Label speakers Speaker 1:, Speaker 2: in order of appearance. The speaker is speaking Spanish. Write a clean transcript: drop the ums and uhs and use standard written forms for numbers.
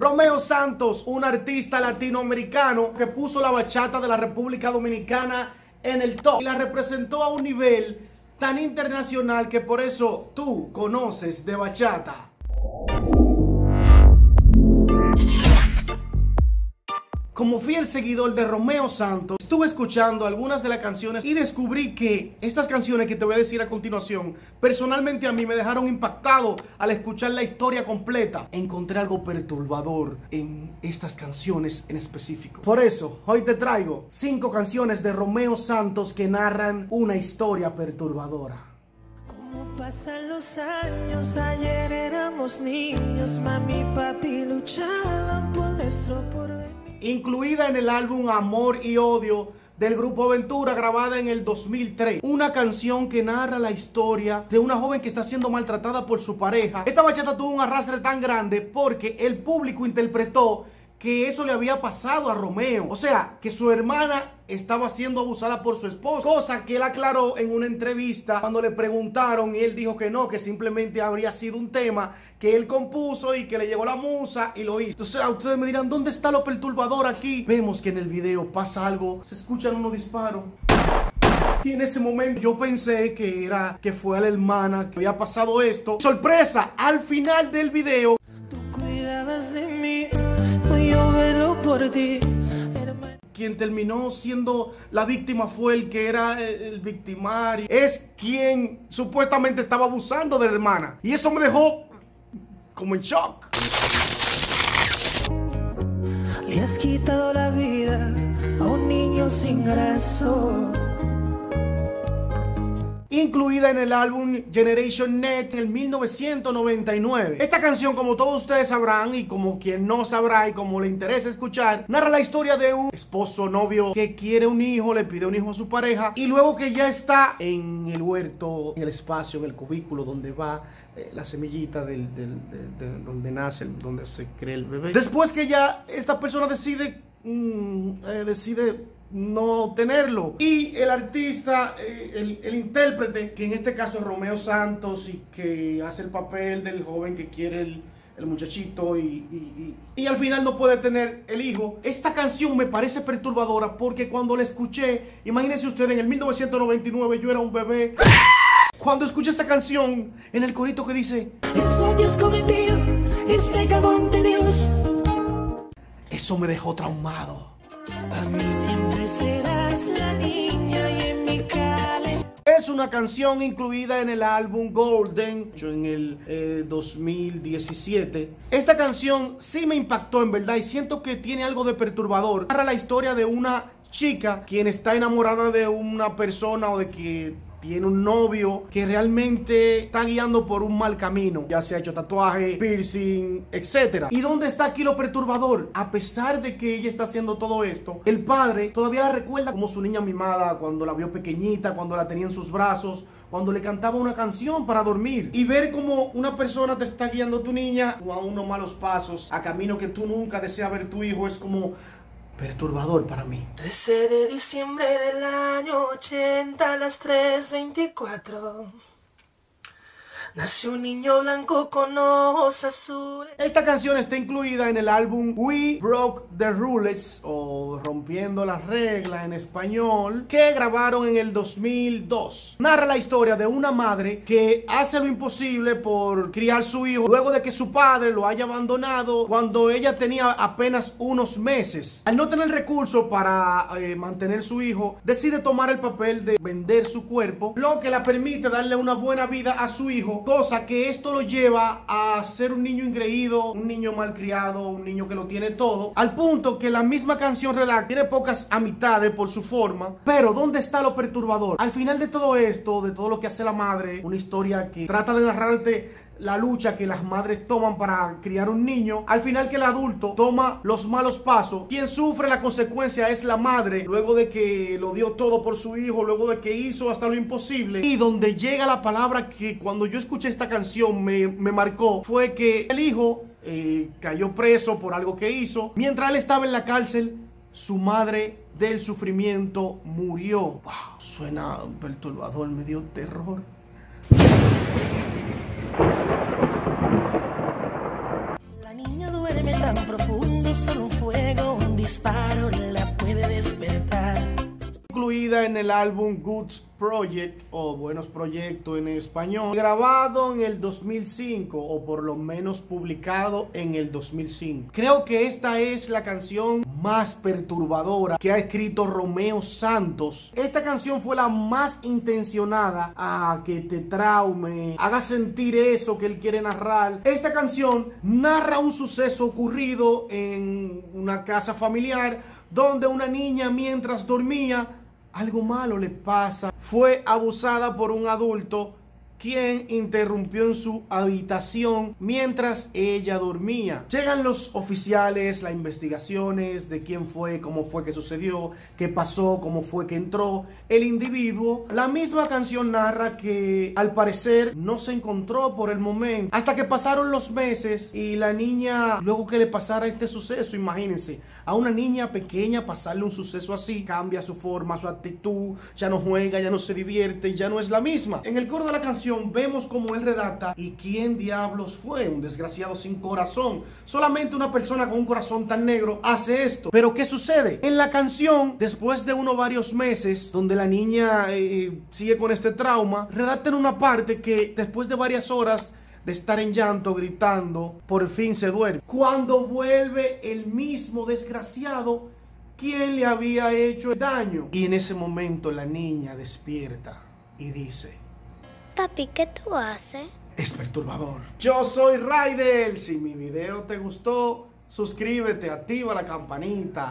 Speaker 1: Romeo Santos, un artista latinoamericano que puso la bachata de la República Dominicana en el top y la representó a un nivel tan internacional que por eso tú conoces de bachata. Como fiel seguidor de Romeo Santos, estuve escuchando algunas de las canciones y descubrí que estas canciones que te voy a decir a continuación, personalmente a mí me dejaron impactado al escuchar la historia completa. Encontré algo perturbador en estas canciones en específico. Por eso, hoy te traigo 5 canciones de Romeo Santos que narran una historia perturbadora.
Speaker 2: Como pasan los años, ayer éramos niños, mami y papi luchaban por nuestro porvenir.
Speaker 1: Incluida en el álbum Amor y Odio del Grupo Aventura, grabada en el 2003. Una canción que narra la historia de una joven que está siendo maltratada por su pareja. Esta bachata tuvo un arrastre tan grande porque el público interpretó que eso le había pasado a Romeo. O sea, que su hermana estaba siendo abusada por su esposo. Cosa que él aclaró en una entrevista cuando le preguntaron y él dijo que no, que simplemente habría sido un tema que él compuso y que le llegó la musa y lo hizo. Entonces ustedes me dirán, ¿dónde está lo perturbador aquí? Vemos que en el video pasa algo, se escuchan unos disparos. Y en ese momento yo pensé que fue a la hermana que había pasado esto. ¡Sorpresa! Al final del video,
Speaker 2: Tú cuidabas de mí, yo velo por ti, hermano.
Speaker 1: quien terminó siendo la víctima fue el que era el victimario. Es quien supuestamente estaba abusando de la hermana. Y eso me dejó como en shock.
Speaker 2: Le has quitado la vida a un niño sin razón.
Speaker 1: Incluida en el álbum Generation Net en el 1999. Esta canción, como todos ustedes sabrán y como quien no sabrá y como le interesa escuchar, narra la historia de un esposo novio que quiere un hijo, le pide un hijo a su pareja y luego que ya está en el huerto, en el espacio, en el cubículo donde va la semillita donde nace, donde se crea el bebé. Después que ya esta persona decide no tenerlo. Y el artista, el intérprete, que en este caso es Romeo Santos y que hace el papel del joven que quiere el muchachito y al final no puede tener el hijo. Esta canción me parece perturbadora porque cuando la escuché, imagínense ustedes, en el 1999 yo era un bebé. Cuando escuché esta canción, en el corito que dice:
Speaker 2: Eso que has cometido es pecado ante Dios.
Speaker 1: Eso me dejó traumado.
Speaker 2: A mí siempre serás la niña y en mi calendario.
Speaker 1: Es una canción incluida en el álbum Golden en el 2017. Esta canción sí me impactó en verdad y siento que tiene algo de perturbador. Narra la historia de una chica quien está enamorada de una persona o de que tiene un novio que realmente está guiando por un mal camino. Ya se ha hecho tatuaje, piercing, etc. ¿Y dónde está aquí lo perturbador? A pesar de que ella está haciendo todo esto, el padre todavía la recuerda como su niña mimada, cuando la vio pequeñita, cuando la tenía en sus brazos, cuando le cantaba una canción para dormir. Y ver como una persona te está guiando tu niña a unos malos pasos, a camino que tú nunca deseas ver tu hijo, es como perturbador para mí.
Speaker 2: 13 de diciembre del año 80 a las 3:24. Nació un niño blanco con ojos azules.
Speaker 1: Esta canción está incluida en el álbum We Broke the Rules, o Rompiendo las Reglas en español, que grabaron en el 2002. Narra la historia de una madre que hace lo imposible por criar su hijo luego de que su padre lo haya abandonado cuando ella tenía apenas unos meses. Al no tener recursos para mantener su hijo, decide tomar el papel de vender su cuerpo, lo que la permite darle una buena vida a su hijo. Cosa que esto lo lleva a ser un niño ingreído, un niño malcriado, un niño que lo tiene todo, al punto que la misma canción Redacta tiene pocas amistades por su forma. Pero ¿dónde está lo perturbador? Al final de todo esto, de todo lo que hace la madre, una historia que trata de narrarte la lucha que las madres toman para criar un niño, al final que el adulto toma los malos pasos, quien sufre la consecuencia es la madre, luego de que lo dio todo por su hijo, luego de que hizo hasta lo imposible. Y donde llega la palabra que cuando yo escuché esta canción me marcó, fue que el hijo cayó preso por algo que hizo. Mientras él estaba en la cárcel, su madre del sufrimiento murió. Wow, suena perturbador, me dio terror.
Speaker 2: La niña duerme tan tan profundo, solo un fuego, un disparo la puede despertar.
Speaker 1: Incluida en el álbum Goods Project o Buenos Proyectos en español, grabado en el 2005 o por lo menos publicado en el 2005. Creo que esta es la canción más perturbadora que ha escrito Romeo Santos. Esta canción fue la más intencionada a que te traume, haga sentir eso que él quiere narrar. Esta canción narra un suceso ocurrido en una casa familiar donde una niña, mientras dormía, algo malo le pasa. Fue abusada por un adulto quien interrumpió en su habitación mientras ella dormía. Llegan los oficiales, las investigaciones de quién fue, cómo fue que sucedió, qué pasó, cómo fue que entró el individuo. La misma canción narra que al parecer no se encontró por el momento, hasta que pasaron los meses y la niña, luego que le pasara este suceso, imagínense, a una niña pequeña pasarle un suceso así, cambia su forma, su actitud, ya no juega, ya no se divierte, ya no es la misma. En el coro de la canción vemos como él redacta: ¿y quién diablos fue? Un desgraciado sin corazón. Solamente una persona con un corazón tan negro hace esto. Pero ¿qué sucede? En la canción, después de varios meses, donde la niña sigue con este trauma, redacta en una parte que después de varias horas de estar en llanto, gritando, por fin se duerme. Cuando vuelve el mismo desgraciado quien le había hecho el daño. Y en ese momento la niña despierta y dice:
Speaker 3: Papi, ¿qué tú haces?
Speaker 1: Es perturbador. Yo soy Raidel. Si mi video te gustó, suscríbete, activa la campanita.